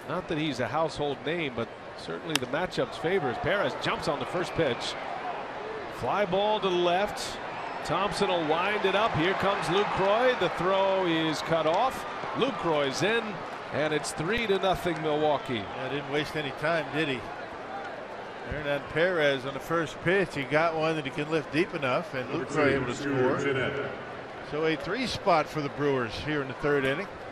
Not that he's a household name, but certainly the matchups favors. Perez jumps on the first pitch. Fly ball to the left. Thompson will wind it up. Here comes Lucroy. The throw is cut off. Lucroy's in, and it's 3-0 Milwaukee. Yeah, didn't waste any time, did he? Hernan Perez on the first pitch. He got one that he can lift deep enough, and Lucroy able to score. So a 3 spot for the Brewers here in the 3rd inning.